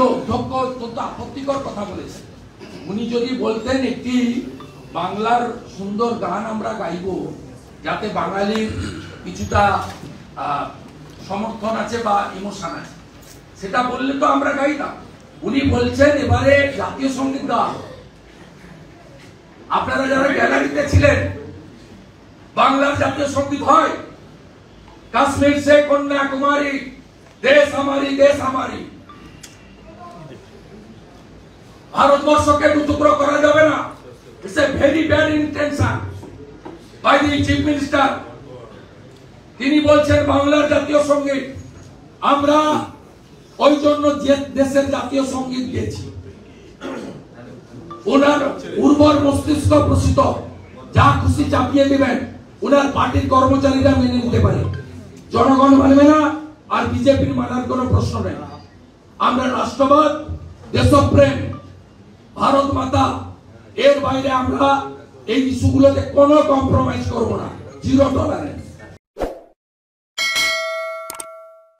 অধ্যক্ষ অত্যন্ত আপত্তিকর কথা বলেছেন। উনি যদি বলতেন একটি বাংলার সুন্দর গান আমরা গাইব যাতে বাঙালির কিছুটা সমর্থন আছে বা ইমোশন আছে, সেটা বললে তো আমরা গাই না। উনি বলছেন এবারে জাতীয় সঙ্গীত গাওয়া। আপনারা যারা গ্যালারিতে ছিলেন, বাংলার জাতীয় সঙ্গীত হয় কাশ্মীর সে কন্যাকুমারী, দেশ আমারি দেশ আমারি। ভারতবর্ষকে টুকরো করা যাবে না। It's a very bad intention by the chief minister. তিনি বলছেন বাংলার জাতীয় সঙ্গীত। আমরা ওই জন্য যে দেশের জাতীয় সঙ্গীত গেছি, ওনার উর্বর মস্তিষ্ক প্রসূত যা খুশি চাপিয়ে দেবেন, ওনার পার্টির কর্মচারীরা মেনে নিতে পারে, জনগণ মানবে না, আর বিজেপির মানার কোনো প্রশ্ন নেই। আমরা রাষ্ট্রবাদ, দেশপ্রেম, ভারত মাতা, এর বাইরে আমরা এই ইস্যুগুলোতে কোনো কম্প্রোমাইজ করবো না, জিরো টলারেন্স।